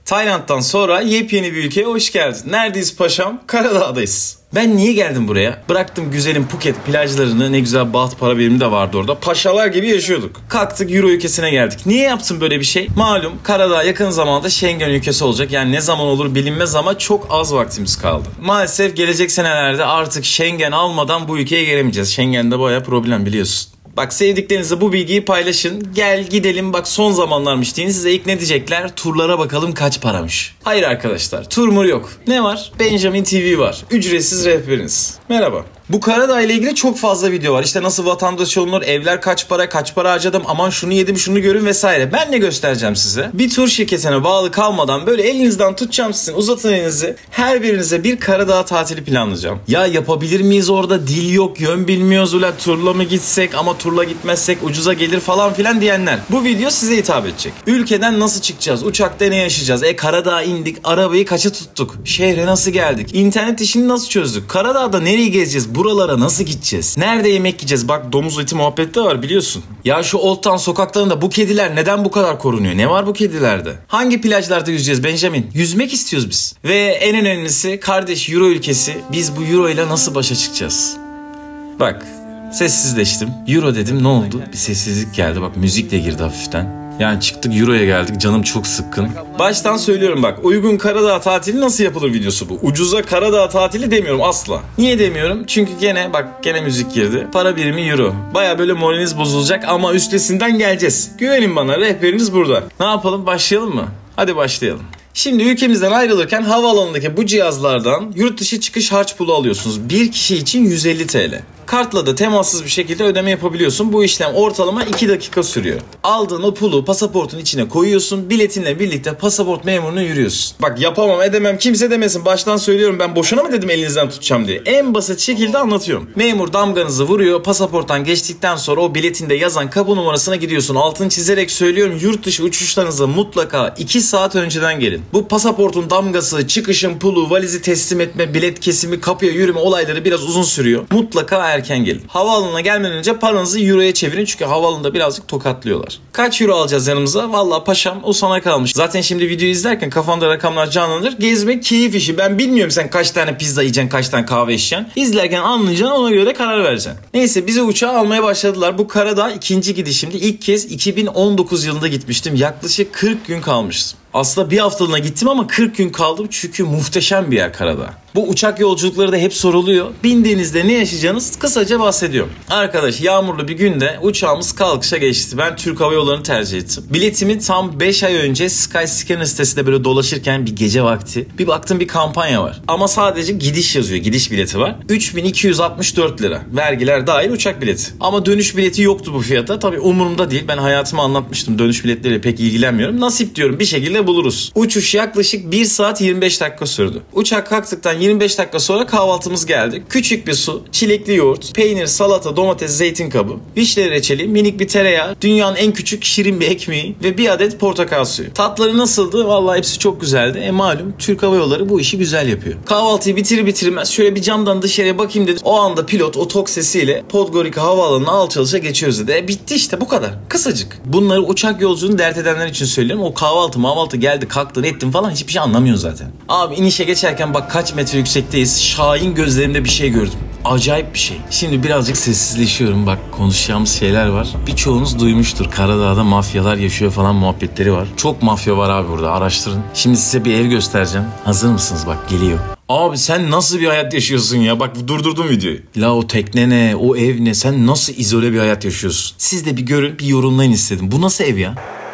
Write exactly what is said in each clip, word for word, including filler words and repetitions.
Tayland'dan sonra yepyeni bir ülkeye hoş geldin. Neredeyiz paşam? Karadağ'dayız. Ben niye geldim buraya? Bıraktım güzelim Phuket plajlarını, ne güzel baht para birimi de vardı orada. Paşalar gibi yaşıyorduk. Kalktık Euro ülkesine geldik. Niye yaptım böyle bir şey? Malum Karadağ yakın zamanda Schengen ülkesi olacak. Yani ne zaman olur bilinmez ama çok az vaktimiz kaldı. Maalesef gelecek senelerde artık Schengen almadan bu ülkeye gelemeyeceğiz. Schengen'de bayağı problem biliyorsun. Bak sevdiklerinizle bu bilgiyi paylaşın. Gel gidelim bak son zamanlarmış deyin. Size ilk ne diyecekler? Turlara bakalım kaç paramış. Hayır arkadaşlar, tur mur yok. Ne var? Benjamin T V var. Ücretsiz rehberiniz. Merhaba. Bu Karadağ ile ilgili çok fazla video var. İşte nasıl vatandaş olunur, evler kaç para, kaç para harcadım, aman şunu yedim, şunu görün vesaire. Ben ne göstereceğim size? Bir tur şirketine bağlı kalmadan böyle elinizden tutacağım sizin, uzatın elinizi. Her birinize bir Karadağ tatili planlayacağım. Ya yapabilir miyiz orada? Dil yok, yön bilmiyoruz. Ulan turla mı gitsek ama turla gitmezsek ucuza gelir falan filan diyenler. Bu video size hitap edecek. Ülkeden nasıl çıkacağız? Uçakta ne yaşayacağız? E Karadağ'a indik, arabayı kaça tuttuk? Şehre nasıl geldik? İnternet işini nasıl çözdük? Karadağ'da nereye gezeceğiz? Buralara nasıl gideceğiz? Nerede yemek yiyeceğiz? Bak domuz eti muhabbeti de var biliyorsun. Ya şu Old Town sokaklarında bu kediler neden bu kadar korunuyor? Ne var bu kedilerde? Hangi plajlarda yüzeceğiz Benjamin? Yüzmek istiyoruz biz. Ve en önemlisi kardeş Euro ülkesi. Biz bu Euro ile nasıl başa çıkacağız? Bak sessizleştim. Euro dedim ne oldu? Bir sessizlik geldi. Bak müzik de girdi hafiften. Yani çıktık Euro'ya geldik. Canım çok sıkkın. Baştan söylüyorum bak. Uygun Karadağ tatili nasıl yapılır videosu bu. Ucuza Karadağ tatili demiyorum asla. Niye demiyorum? Çünkü gene bak gene müzik girdi. Para birimi Euro. Baya böyle moraliniz bozulacak ama üstesinden geleceğiz. Güvenin bana, rehberiniz burada. Ne yapalım, başlayalım mı? Hadi başlayalım. Şimdi ülkemizden ayrılırken havaalanındaki bu cihazlardan yurt dışı çıkış harç pulu alıyorsunuz. Bir kişi için yüz elli TL. Kartla da temassız bir şekilde ödeme yapabiliyorsun. Bu işlem ortalama iki dakika sürüyor. Aldığın o pulu pasaportun içine koyuyorsun. Biletinle birlikte pasaport memuruna yürüyorsun. Bak yapamam edemem kimse demesin. Baştan söylüyorum, ben boşuna mı dedim elinizden tutacağım diye. En basit şekilde anlatıyorum. Memur damganızı vuruyor. Pasaporttan geçtikten sonra o biletinde yazan kapı numarasına gidiyorsun. Altını çizerek söylüyorum, yurt dışı uçuşlarınıza mutlaka iki saat önceden gelin. Bu pasaportun damgası, çıkışın pulu, valizi teslim etme, bilet kesimi, kapıya yürüme olayları biraz uzun sürüyor. Mutlaka erken gelin. Havaalanına gelmeden önce paranızı Euro'ya çevirin çünkü havaalanında birazcık tokatlıyorlar. Kaç Euro alacağız yanımıza? Vallahi paşam o sana kalmış. Zaten şimdi videoyu izlerken kafanda rakamlar canlanır. Gezmek keyif işi. Ben bilmiyorum sen kaç tane pizza yiyeceksin, kaç tane kahve içeceksin. İzlerken anlayacaksın, ona göre karar vereceksin. Neyse bizi uçağa almaya başladılar. Bu Karadağ ikinci gidişimdi. İlk kez iki bin on dokuz yılında gitmiştim. Yaklaşık kırk gün kalmıştım. Aslında bir haftalığına gittim ama kırk gün kaldım çünkü muhteşem bir yer Karadağ. Bu uçak yolculukları da hep soruluyor. Bindiğinizde ne yaşayacağınız kısaca bahsediyorum. Arkadaş yağmurlu bir günde uçağımız kalkışa geçti. Ben Türk Hava Yolları'nı tercih ettim. Biletimi tam beş ay önce Skyscanner sitesinde böyle dolaşırken bir gece vakti bir baktım bir kampanya var. Ama sadece gidiş yazıyor. Gidiş bileti var. üç bin iki yüz altmış dört lira. Vergiler dahil uçak bileti. Ama dönüş bileti yoktu bu fiyata. Tabii umurumda değil. Ben hayatımı anlatmıştım. Dönüş biletleriyle pek ilgilenmiyorum. Nasip diyorum bir şekilde buluruz. Uçuş yaklaşık bir saat yirmi beş dakika sürdü. Uçak kalktıktan yirmi beş dakika sonra kahvaltımız geldi. Küçük bir su, çilekli yoğurt, peynir, salata, domates, zeytin kabı, vişne reçeli, minik bir tereyağı, dünyanın en küçük şirin bir ekmeği ve bir adet portakal suyu. Tatları nasıldı? Vallahi hepsi çok güzeldi. E malum Türk Hava Yolları bu işi güzel yapıyor. Kahvaltıyı bitirir bitirmez şöyle bir camdan dışarıya bakayım dedim. O anda pilot o tok sesiyle Podgorica Havaalanı'na alçalışa geçiyoruz dedi. E bitti işte bu kadar. Kısacık. Bunları uçak yolculuğunu dert edenler için söylüyorum. O kahvaltı mahvaltı geldi kalktın ettin falan hiçbir şey anlamıyorsun zaten. Abi inişe geçerken bak kaç metre yüksekteyiz. Şahin gözlerimde bir şey gördüm. Acayip bir şey. Şimdi birazcık sessizleşiyorum. Bak konuşacağımız şeyler var. Birçoğunuz duymuştur. Karadağ'da mafyalar yaşıyor falan muhabbetleri var. Çok mafya var abi burada. Araştırın. Şimdi size bir ev göstereceğim. Hazır mısınız? Bak geliyor. Abi sen nasıl bir hayat yaşıyorsun ya? Bak durdurdum videoyu. La o tekne ne? O ev ne? Sen nasıl izole bir hayat yaşıyorsun? Siz de bir görün, bir yorumlayın istedim. Bu nasıl ev ya?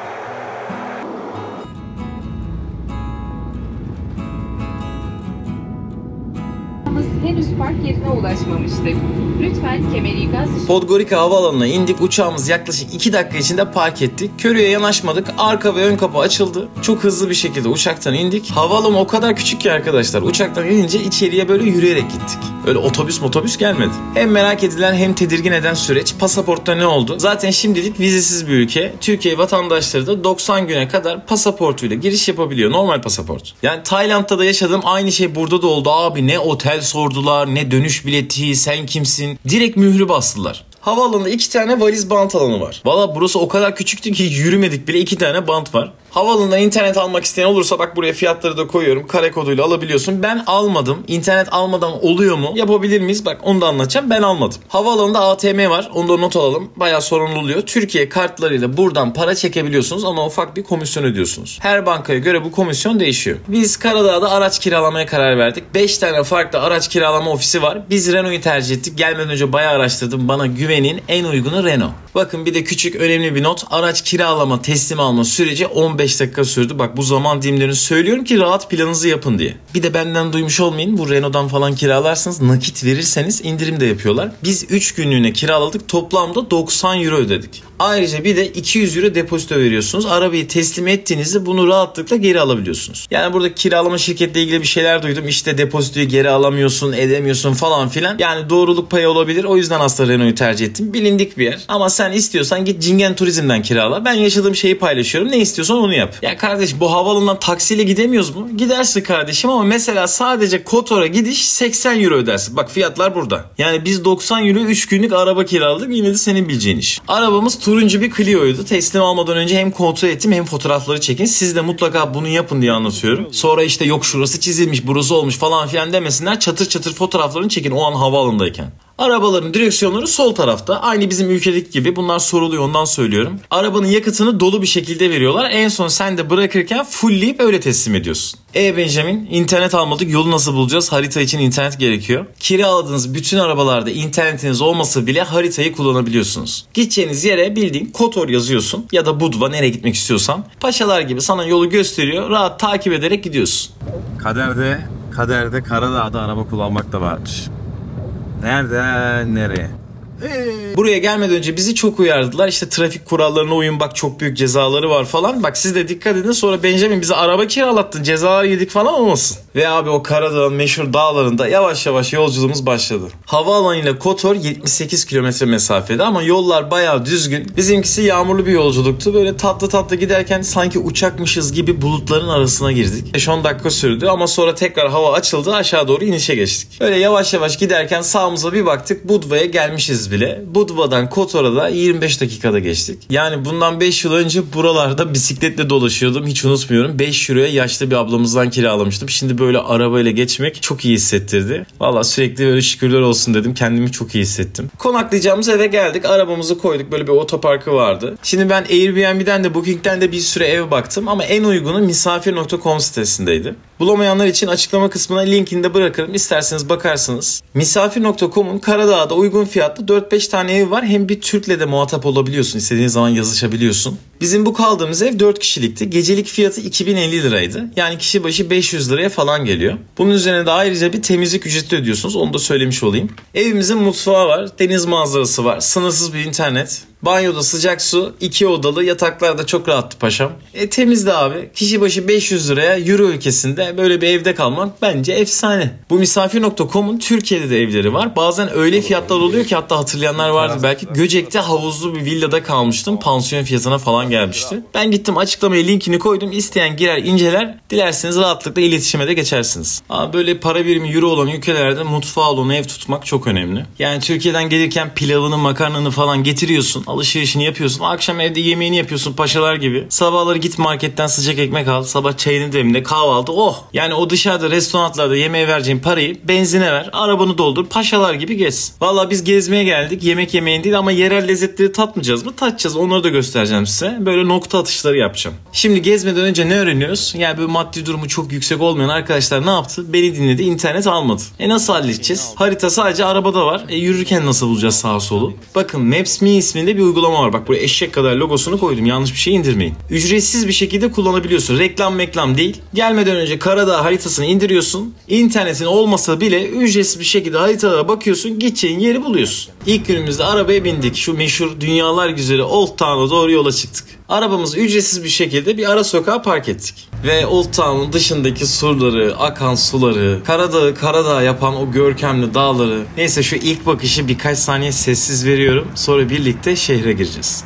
Henüz park yerine ulaşmamıştık. Lütfen kemeri ikaz... Podgorica Havaalanı'na indik. Uçağımız yaklaşık iki dakika içinde park ettik. Körüye yanaşmadık. Arka ve ön kapı açıldı. Çok hızlı bir şekilde uçaktan indik. Havaalanı o kadar küçük ki arkadaşlar. Uçaktan inince içeriye böyle yürüyerek gittik. Öyle otobüs motobüs gelmedi. Hem merak edilen hem tedirgin eden süreç. Pasaportta ne oldu? Zaten şimdilik vizesiz bir ülke. Türkiye vatandaşları da doksan güne kadar pasaportuyla giriş yapabiliyor. Normal pasaport. Yani Tayland'da da yaşadığım aynı şey burada da oldu. Abi ne otel sordular, ne dönüş bileti, sen kimsin? Direkt mührü bastılar. Havaalanında iki tane valiz bant alanı var. Valla burası o kadar küçüktü ki yürümedik bile, iki tane bant var. Havaalanından internet almak isteyen olursa bak buraya fiyatları da koyuyorum. Kare koduyla alabiliyorsun. Ben almadım. İnternet almadan oluyor mu? Yapabilir miyiz? Bak onu da anlatacağım. Ben almadım. Havaalanında A T M var. Onu da not alalım. Bayağı sorunlu oluyor. Türkiye kartlarıyla buradan para çekebiliyorsunuz ama ufak bir komisyon ödüyorsunuz. Her bankaya göre bu komisyon değişiyor. Biz Karadağ'da araç kiralamaya karar verdik. beş tane farklı araç kiralama ofisi var. Biz Renault'u tercih ettik. Gelmeden önce bayağı araştırdım. Bana güvenin en uygunu Renault. Bakın bir de küçük önemli bir not. Araç kiralama, teslim alma süreci on beş dakika sürdü. Bak bu zaman dilimlerini söylüyorum ki rahat planınızı yapın diye. Bir de benden duymuş olmayın. Bu Renault'dan falan kiralarsınız. Nakit verirseniz indirim de yapıyorlar. Biz üç günlüğüne kiraladık. Toplamda doksan euro ödedik. Ayrıca bir de iki yüz euro depozito veriyorsunuz. Arabayı teslim ettiğinizde bunu rahatlıkla geri alabiliyorsunuz. Yani burada kiralama şirketle ilgili bir şeyler duydum. İşte depozitoyu geri alamıyorsun, edemiyorsun falan filan. Yani doğruluk payı olabilir. O yüzden aslında Renault'u tercih ettim. Bilindik bir yer. Ama sen istiyorsan git Cingen Turizm'den kirala. Ben yaşadığım şeyi paylaşıyorum. Ne istiyorsan onu yap. Ya kardeş bu havaalanından taksiyle gidemiyoruz mu? Gidersin kardeşim ama mesela sadece Kotor'a gidiş seksen euro ödersin. Bak fiyatlar burada. Yani biz doksan euro üç günlük araba kiraladık. Yine de senin bileceğin iş. Arabamız turuncu bir Clio'ydu. Teslim almadan önce hem kontrol ettim hem fotoğrafları çekin. Siz de mutlaka bunu yapın diye anlatıyorum. Sonra işte yok şurası çizilmiş, burası olmuş falan filan demesinler. Çatır çatır fotoğraflarını çekin o an havaalanındayken. Arabaların direksiyonları sol tarafta. Aynı bizim ülkedeki gibi. Bunlar soruluyor ondan söylüyorum. Arabanın yakıtını dolu bir şekilde veriyorlar. En son sen de bırakırken fullleyip öyle teslim ediyorsun. E Benjamin, internet almadık. Yolu nasıl bulacağız? Harita için internet gerekiyor. Kiraladığınız bütün arabalarda internetiniz olmasa bile haritayı kullanabiliyorsunuz. Gideceğiniz yere bildiğin Kotor yazıyorsun. Ya da Budva nereye gitmek istiyorsan. Paşalar gibi sana yolu gösteriyor. Rahat takip ederek gidiyorsun. Kaderde, kaderde Karadağ'da araba kullanmak da varmış. Nereden nereye? Buraya gelmeden önce bizi çok uyardılar. İşte trafik kurallarına uyun bak çok büyük cezaları var falan. Bak siz de dikkat edin sonra Benjamin bize araba kiralattın cezalar yedik falan olmasın. Ve abi o Karadağ'ın meşhur dağlarında yavaş yavaş yolculuğumuz başladı. Havaalanı ile Kotor yetmiş sekiz kilometre mesafede ama yollar bayağı düzgün. Bizimkisi yağmurlu bir yolculuktu. Böyle tatlı tatlı giderken sanki uçakmışız gibi bulutların arasına girdik. beş on dakika sürdü ama sonra tekrar hava açıldı aşağı doğru inişe geçtik. Öyle yavaş yavaş giderken sağımıza bir baktık Budva'ya gelmişiz bile. Budva'dan Kotor'a da yirmi beş dakikada geçtik. Yani bundan beş yıl önce buralarda bisikletle dolaşıyordum. Hiç unutmuyorum. beş euroya yaşlı bir ablamızdan kiralamıştım. Şimdi böyle arabayla geçmek çok iyi hissettirdi. Valla sürekli böyle şükürler olsun dedim. Kendimi çok iyi hissettim. Konaklayacağımız eve geldik. Arabamızı koyduk. Böyle bir otoparkı vardı. Şimdi ben Airbnb'den de Booking'den de bir süre ev baktım. Ama en uygunu misafir nokta com sitesindeydi. Bulamayanlar için açıklama kısmına linkini de bırakırım. İsterseniz bakarsınız. misafir nokta com'un Karadağ'da uygun fiyatlı dört beş tane ev var. Hem bir Türk'le de muhatap olabiliyorsun. İstediğin zaman yazışabiliyorsun. Bizim bu kaldığımız ev dört kişilikti. Gecelik fiyatı iki bin elli liraydı. Yani kişi başı beş yüz liraya falan geliyor. Bunun üzerine de ayrıca bir temizlik ücreti ödüyorsunuz. Onu da söylemiş olayım. Evimizin mutfağı var. Deniz manzarası var. Sınırsız bir internet. Banyoda sıcak su, iki odalı, yataklar da çok rahattı paşam. E temizdi abi. Kişi başı beş yüz liraya Euro ülkesinde böyle bir evde kalmak bence efsane. Bu misafir nokta com'un Türkiye'de de evleri var. Bazen öyle fiyatlar oluyor ki hatta hatırlayanlar vardı belki. Göcek'te havuzlu bir villada kalmıştım. Pansiyon fiyatına falan gelmişti. Ben gittim açıklamaya linkini koydum. İsteyen girer inceler. Dilerseniz rahatlıkla iletişime de geçersiniz. Ama böyle para birimi euro olan ülkelerde mutfağı olan ev tutmak çok önemli. Yani Türkiye'den gelirken pilavını makarnanı falan getiriyorsun. Alışverişini yapıyorsun. Akşam evde yemeğini yapıyorsun paşalar gibi. Sabahları git marketten sıcak ekmek al. Sabah çayını demle kahvaltı. Oh! Yani o dışarıda restoranlarda yemeğe vereceğin parayı benzine ver. Arabanı doldur. Paşalar gibi gez. Valla biz gezmeye geldik. Yemek yemeğin değil ama yerel lezzetleri tatmayacağız mı? Tatacağız. Onları da göstereceğim size. Böyle nokta atışları yapacağım. Şimdi gezmeden önce ne öğreniyoruz? Yani böyle maddi durumu çok yüksek olmayan arkadaşlar ne yaptı? Beni dinledi. İnternet almadı. E nasıl halledeceğiz? Harita sadece arabada var. E yürürken nasıl bulacağız sağa solu? Bakın Maps.me isminde bir uygulama var. Bak buraya eşek kadar logosunu koydum. Yanlış bir şey indirmeyin. Ücretsiz bir şekilde kullanabiliyorsun. Reklam meklam değil. Gelmeden önce Karadağ haritasını indiriyorsun. İnternetin olmasa bile ücretsiz bir şekilde haritalara bakıyorsun. Gideceğin yeri buluyorsun. İlk günümüzde arabaya bindik. Şu meşhur dünyalar güzeli Old Town'a doğru yola çıktık. Arabamızı ücretsiz bir şekilde bir ara sokağa park ettik. Ve Old Town'un dışındaki surları, akan suları, Karadağ'ı Karadağ yapan o görkemli dağları. Neyse şu ilk bakışı birkaç saniye sessiz veriyorum. Sonra birlikte şehre gireceğiz.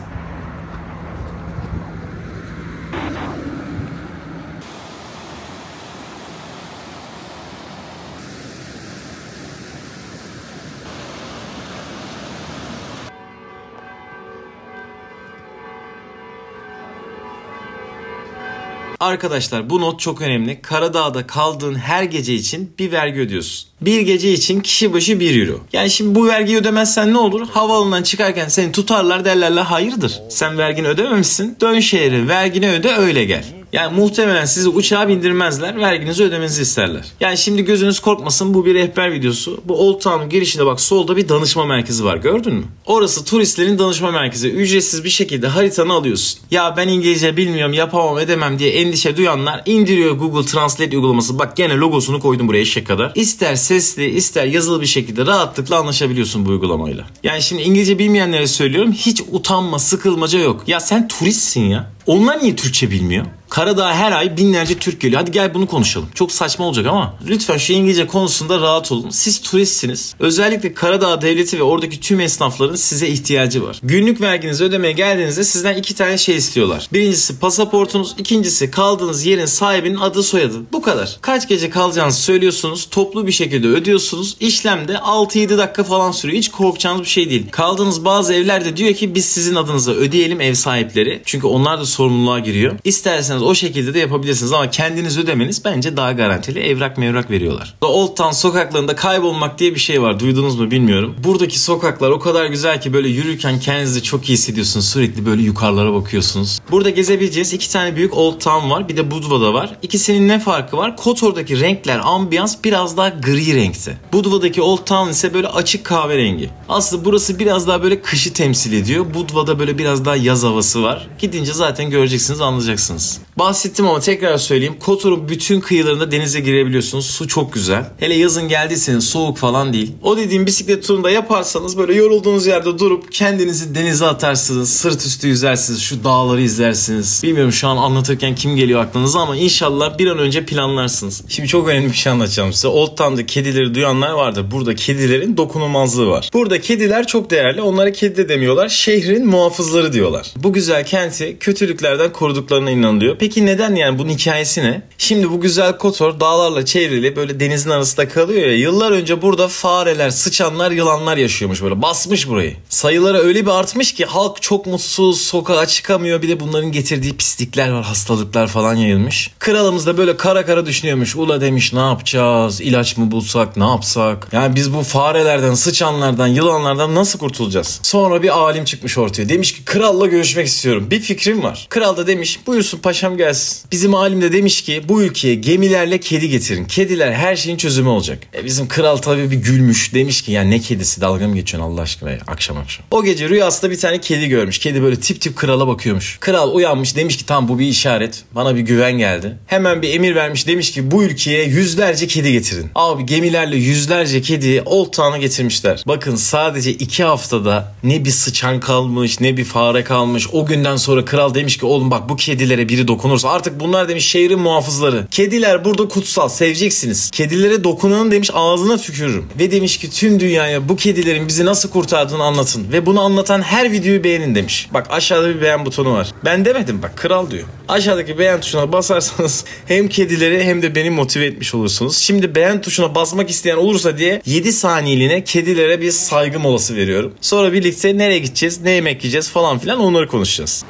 Arkadaşlar bu not çok önemli. Karadağ'da kaldığın her gece için bir vergi ödüyorsun. Bir gece için kişi başı bir euro. Yani şimdi bu vergiyi ödemezsen ne olur? Havaalanından çıkarken seni tutarlar, derlerler hayırdır? Sen vergini ödememişsin. Dön şehre, vergini öde, öyle gel. Yani muhtemelen sizi uçağa bindirmezler, verginizi ödemenizi isterler. Yani şimdi gözünüz korkmasın, bu bir rehber videosu. Bu Old Town'un girişinde bak solda bir danışma merkezi var, gördün mü? Orası turistlerin danışma merkezi. Ücretsiz bir şekilde haritanı alıyorsun. Ya ben İngilizce bilmiyorum, yapamam, edemem diye endişe duyanlar indiriyor Google Translate uygulaması. Bak gene logosunu koydum buraya eşek kadar. İster sesli ister yazılı bir şekilde rahatlıkla anlaşabiliyorsun bu uygulamayla. Yani şimdi İngilizce bilmeyenlere söylüyorum, hiç utanma, sıkılmaca yok. Ya sen turistsin ya. Onlar niye Türkçe bilmiyor? Karadağ'a her ay binlerce Türk geliyor. Hadi gel bunu konuşalım. Çok saçma olacak ama lütfen şu İngilizce konusunda rahat olun. Siz turistsiniz. Özellikle Karadağ devleti ve oradaki tüm esnafların size ihtiyacı var. Günlük verginizi ödemeye geldiğinizde sizden iki tane şey istiyorlar. Birincisi pasaportunuz, ikincisi kaldığınız yerin sahibinin adı soyadı. Bu kadar. Kaç gece kalacağınızı söylüyorsunuz. Toplu bir şekilde ödüyorsunuz. İşlemde altı yedi dakika falan sürüyor. Hiç korkacağınız bir şey değil. Kaldığınız bazı evlerde diyor ki biz sizin adınıza ödeyelim, ev sahipleri. Çünkü onlar da sorumluluğa giriyor. İsterseniz o şekilde de yapabilirsiniz ama kendiniz ödemeniz bence daha garantili. Evrak mevrak veriyorlar. Old Town sokaklarında kaybolmak diye bir şey var. Duydunuz mu bilmiyorum. Buradaki sokaklar o kadar güzel ki böyle yürürken kendinizi çok iyi hissediyorsunuz. Sürekli böyle yukarılara bakıyorsunuz. Burada gezebileceğiniz iki tane büyük Old Town var. Bir de Budva'da var. İkisinin ne farkı var? Kotor'daki renkler, ambiyans biraz daha gri renkte. Budva'daki Old Town ise böyle açık kahverengi. Aslında burası biraz daha böyle kışı temsil ediyor. Budva'da böyle biraz daha yaz havası var. Gidince zaten göreceksiniz, anlayacaksınız. Bahsettim ama tekrar söyleyeyim. Kotor'un bütün kıyılarında denize girebiliyorsunuz. Su çok güzel. Hele yazın geldiyseniz soğuk falan değil. O dediğim bisiklet turunda yaparsanız böyle yorulduğunuz yerde durup kendinizi denize atarsınız. Sırt üstü yüzersiniz. Şu dağları izlersiniz. Bilmiyorum şu an anlatırken kim geliyor aklınıza ama inşallah bir an önce planlarsınız. Şimdi çok önemli bir şey anlatacağım size. Old Town'da kedileri duyanlar vardır. Burada kedilerin dokunulmazlığı var. Burada kediler çok değerli. Onlara kedi de demiyorlar. Şehrin muhafızları diyorlar. Bu güzel kenti kötülüklerden koruduklarına inanılıyor. Peki neden yani? Bunun hikayesi ne? Şimdi bu güzel Kotor dağlarla çevrili böyle denizin arasında kalıyor ya. Yıllar önce burada fareler, sıçanlar, yılanlar yaşıyormuş böyle. Basmış burayı. Sayıları öyle bir artmış ki halk çok mutsuz, sokağa çıkamıyor. Bir de bunların getirdiği pislikler var, hastalıklar falan yayılmış. Kralımız da böyle kara kara düşünüyormuş. Ula demiş ne yapacağız? İlaç mı bulsak? Ne yapsak? Yani biz bu farelerden, sıçanlardan, yılanlardan nasıl kurtulacağız? Sonra bir alim çıkmış ortaya. Demiş ki kralla görüşmek istiyorum. Bir fikrim var. Kral da demiş buyursun paşam gelsin. Bizim alim de demiş ki bu ülkeye gemilerle kedi getirin. Kediler her şeyin çözümü olacak. E bizim kral tabii bir gülmüş. Demiş ki ya ne kedisi, dalga mı geçiyorsun Allah aşkına ya, akşam akşam. O gece rüyasında bir tane kedi görmüş. Kedi böyle tip tip krala bakıyormuş. Kral uyanmış, demiş ki tamam bu bir işaret. Bana bir güven geldi. Hemen bir emir vermiş, demiş ki bu ülkeye yüzlerce kedi getirin. Abi gemilerle yüzlerce kediyi Old Town'a getirmişler. Bakın sadece iki haftada ne bir sıçan kalmış ne bir fare kalmış. O günden sonra kral demiş ki oğlum bak bu kedilere biri dokunursa artık bunlar demiş şehrin muhafızları. Kediler burada kutsal, seveceksiniz. Kedilere dokunanın demiş ağzına tükürürüm. Ve demiş ki tüm dünyaya bu kedilerin bizi nasıl kurtardığını anlatın. Ve bunu anlatan her videoyu beğenin demiş. Bak aşağıda bir beğen butonu var. Ben demedim bak, kral diyor. Aşağıdaki beğen tuşuna basarsanız hem kedileri hem de beni motive etmiş olursunuz. Şimdi beğen tuşuna basmak isteyen olursa diye yedi saniyeliğine kedilere bir saygı molası veriyorum. Sonra birlikte nereye gideceğiz, ne yemek yiyeceğiz falan filan onları konuşacağız.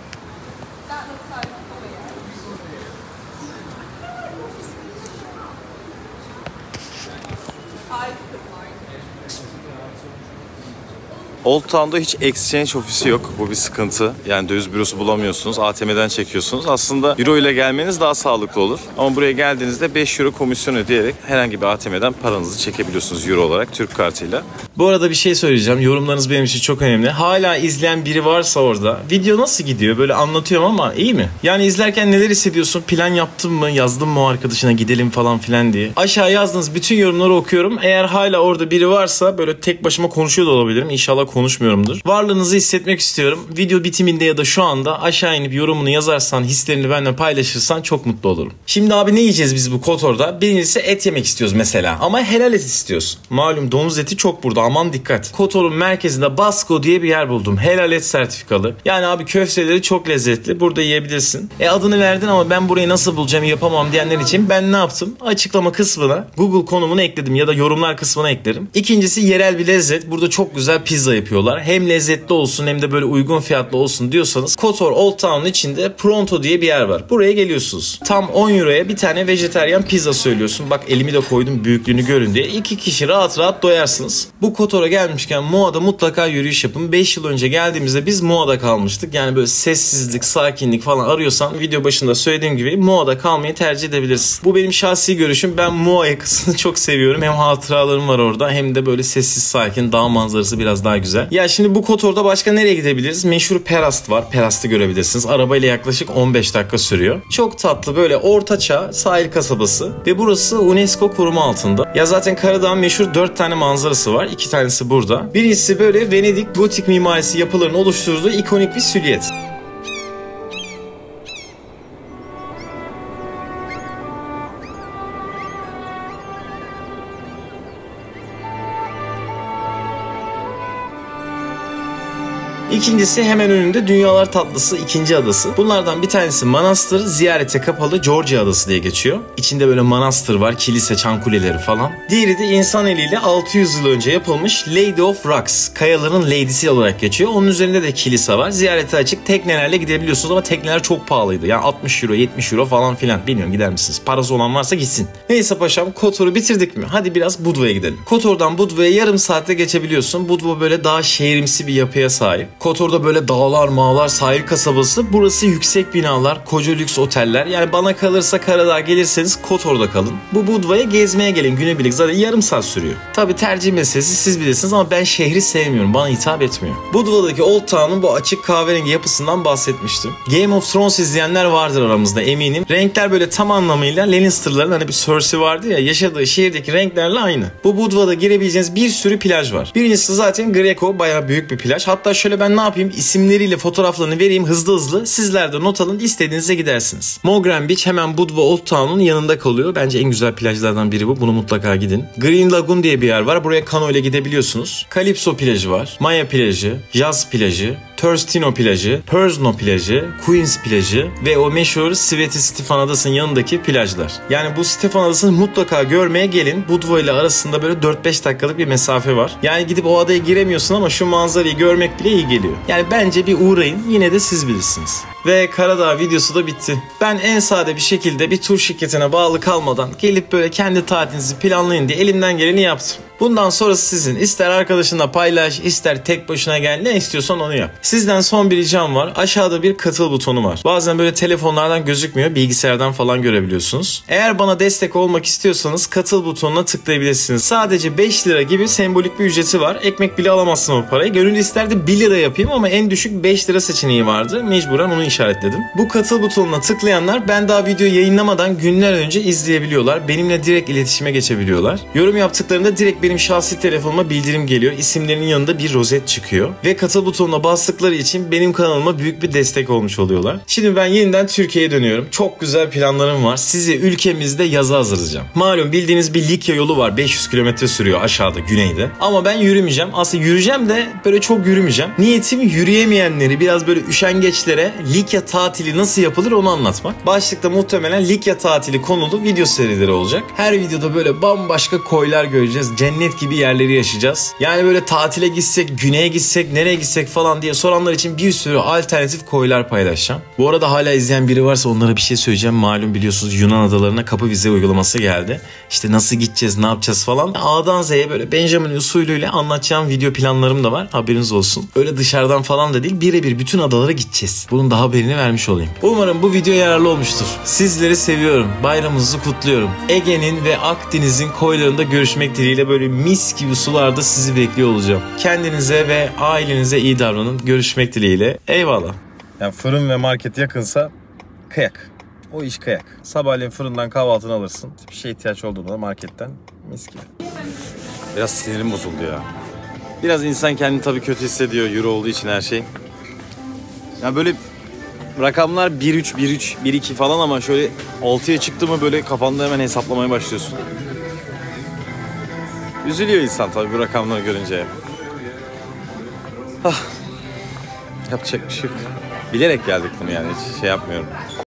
Old Town'da hiç exchange ofisi yok. Bu bir sıkıntı. Yani döviz bürosu bulamıyorsunuz. A T M'den çekiyorsunuz. Aslında euro ile gelmeniz daha sağlıklı olur. Ama buraya geldiğinizde beş euro komisyon ödeyerek herhangi bir A T M'den paranızı çekebiliyorsunuz euro olarak Türk kartıyla. Bu arada bir şey söyleyeceğim. Yorumlarınız benim için çok önemli. Hala izleyen biri varsa orada video nasıl gidiyor? Böyle anlatıyorum ama iyi mi? Yani izlerken neler hissediyorsun? Plan yaptın mı? Yazdın mı o arkadaşına gidelim falan filan diye. Aşağı yazdığınız bütün yorumları okuyorum. Eğer hala orada biri varsa böyle tek başıma konuşuyor da olabilirim. İnşallah konuşmuyorumdur. Varlığınızı hissetmek istiyorum. Video bitiminde ya da şu anda aşağı inip yorumunu yazarsan, hislerini benimle paylaşırsan çok mutlu olurum. Şimdi abi ne yiyeceğiz biz bu Kotor'da? Birincisi et yemek istiyoruz mesela. Ama helal et istiyoruz. Malum domuz eti çok burada. Aman dikkat. Kotor'un merkezinde Basko diye bir yer buldum. Helal et sertifikalı. Yani abi köfteleri çok lezzetli. Burada yiyebilirsin. E adını verdin ama ben burayı nasıl bulacağım, yapamam diyenler için ben ne yaptım? Açıklama kısmına Google konumunu ekledim ya da yorumlar kısmına eklerim. İkincisi yerel bir lezzet. Burada çok güzel pizza yapıyorlar. Hem lezzetli olsun hem de böyle uygun fiyatlı olsun diyorsanız Kotor Old Town'un içinde Pronto diye bir yer var. Buraya geliyorsunuz. Tam on euroya bir tane vejetaryen pizza söylüyorsun. Bak elimi de koydum büyüklüğünü görün diye. İki kişi rahat rahat doyarsınız. Bu Kotor'a gelmişken Moa'da mutlaka yürüyüş yapın. beş yıl önce geldiğimizde biz Moa'da kalmıştık. Yani böyle sessizlik, sakinlik falan arıyorsan video başında söylediğim gibi Moa'da kalmayı tercih edebilirsin. Bu benim şahsi görüşüm. Ben Moa yakasını çok seviyorum. Hem hatıralarım var orada hem de böyle sessiz sakin, dağ manzarası biraz daha güzel. Ya şimdi bu Kotor'da başka nereye gidebiliriz? Meşhur Perast var. Perast'ı görebilirsiniz. Arabayla yaklaşık on beş dakika sürüyor. Çok tatlı böyle ortaçağ sahil kasabası ve burası UNESCO koruma altında. Ya zaten Karadağ'ın meşhur dört tane manzarası var. İki tanesi burada. Birincisi böyle Venedik gotik mimarisi yapılarını oluşturduğu ikonik bir silüet. İkincisi hemen önünde Dünyalar Tatlısı ikinci adası. Bunlardan bir tanesi manastır, ziyarete kapalı Georgia Adası diye geçiyor. İçinde böyle manastır var, kilise, çan kuleleri falan. Diğeri de insan eliyle altı yüz yıl önce yapılmış Lady of Rocks, kayaların lady'si olarak geçiyor. Onun üzerinde de kilise var. Ziyarete açık, teknelerle gidebiliyorsunuz ama tekneler çok pahalıydı. Yani altmış euro, yetmiş euro falan filan. Bilmiyorum, gider misiniz? Parası olan varsa gitsin. Neyse paşam, Kotor'u bitirdik mi? Hadi biraz Budva'ya gidelim. Kotor'dan Budva'ya yarım saatte geçebiliyorsun. Budva böyle daha şehrimsi bir yapıya sahip. Kotor'da böyle dağlar, mağlar, sahil kasabası. Burası yüksek binalar, koca lüks oteller. Yani bana kalırsa Karadağ'a gelirseniz Kotor'da kalın. Bu Budva'ya gezmeye gelin günübirlik. Zaten yarım saat sürüyor. Tabii tercih meselesi, siz bilirsiniz ama ben şehri sevmiyorum. Bana hitap etmiyor. Budva'daki Old Town'un bu açık kahverengi yapısından bahsetmiştim. Game of Thrones izleyenler vardır aramızda eminim. Renkler böyle tam anlamıyla Lannister'ların hani bir Cersei vardı ya, yaşadığı şehirdeki renklerle aynı. Bu Budva'da girebileceğiniz bir sürü plaj var. Birincisi zaten Greco, bayağı büyük bir plaj. Hatta şöyle ben ne yapayım? İsimleriyle fotoğraflarını vereyim hızlı hızlı. Sizler de not alın, istediğinize gidersiniz. Mogren Beach hemen Budva Old Town'un yanında kalıyor. Bence en güzel plajlardan biri bu. Bunu mutlaka gidin. Green Lagoon diye bir yer var. Buraya kano ile gidebiliyorsunuz. Calypso plajı var. Maya plajı, Jazz plajı, Törstino plajı, Pörzno plajı, Queens plajı ve o meşhur Sveti Stefan Adası'nın yanındaki plajlar. Yani bu Stefan Adası'nı mutlaka görmeye gelin. Budva ile arasında böyle dört beş dakikalık bir mesafe var. Yani gidip o adaya giremiyorsun ama şu manzarayı görmek bile iyi geliyor. Yani bence bir uğrayın, yine de siz bilirsiniz. Ve Karadağ videosu da bitti. Ben en sade bir şekilde bir tur şirketine bağlı kalmadan gelip böyle kendi tatilinizi planlayın diye elimden geleni yaptım. Bundan sonrası sizin. İster arkadaşınla paylaş, ister tek başına gel, ne istiyorsan onu yap. Sizden son bir ricam var. Aşağıda bir katıl butonu var. Bazen böyle telefonlardan gözükmüyor, bilgisayardan falan görebiliyorsunuz. Eğer bana destek olmak istiyorsanız katıl butonuna tıklayabilirsiniz. Sadece beş lira gibi sembolik bir ücreti var. Ekmek bile alamazsın o parayı. Gönül isterdi bir lira yapayım ama en düşük beş lira seçeneği vardı. Mecburen onu işaretledim. Bu katıl butonuna tıklayanlar ben daha videoyu yayınlamadan günler önce izleyebiliyorlar. Benimle direkt iletişime geçebiliyorlar. Yorum yaptıklarında direkt benim şahsi telefonuma bildirim geliyor. İsimlerinin yanında bir rozet çıkıyor. Ve katıl butonuna bastıkları için benim kanalıma büyük bir destek olmuş oluyorlar. Şimdi ben yeniden Türkiye'ye dönüyorum. Çok güzel planlarım var. Sizi ülkemizde yaza hazırlayacağım. Malum bildiğiniz bir Likya yolu var. beş yüz kilometre sürüyor aşağıda, güneyde. Ama ben yürümeyeceğim. Aslında yürüyeceğim de böyle çok yürümeyeceğim. Niyetim yürüyemeyenleri, biraz böyle üşengeçlere Likya tatili nasıl yapılır onu anlatmak. Başlıkta muhtemelen Likya tatili konulu video serileri olacak. Her videoda böyle bambaşka koylar göreceğiz. Cennet gibi yerleri yaşayacağız. Yani böyle tatile gitsek, güneye gitsek, nereye gitsek falan diye soranlar için bir sürü alternatif koylar paylaşacağım. Bu arada hala izleyen biri varsa onlara bir şey söyleyeceğim. Malum biliyorsunuz Yunan adalarına kapı vize uygulaması geldi. İşte nasıl gideceğiz, ne yapacağız falan. A'dan Z'ye böyle Benjamin usulüyle anlatacağım video planlarım da var. Haberiniz olsun. Öyle dışarıdan falan da değil, birebir bütün adalara gideceğiz. Bunun da haberini vermiş olayım. Umarım bu video yararlı olmuştur. Sizleri seviyorum. Bayramınızı kutluyorum. Ege'nin ve Akdeniz'in koylarında görüşmek dileğiyle böyle mis gibi sularda sizi bekliyor olacağım. Kendinize ve ailenize iyi davranın. Görüşmek dileğiyle. Eyvallah. Yani fırın ve market yakınsa kıyak. O iş kıyak. Sabahleyin fırından kahvaltını alırsın. Bir şeye ihtiyaç olduğunda marketten mis gibi. Biraz sinirim bozuldu ya. Biraz insan kendini tabii kötü hissediyor euro olduğu için her şey. Ya böyle rakamlar bir üç, bir üç, bir iki falan ama şöyle altıya çıktı mı böyle kafanda hemen hesaplamaya başlıyorsun. Üzülüyor insan tabii bu rakamları görünce. Ah. Yapacak bir şey yok. Bilerek geldik bunu yani, hiç şey yapmıyorum.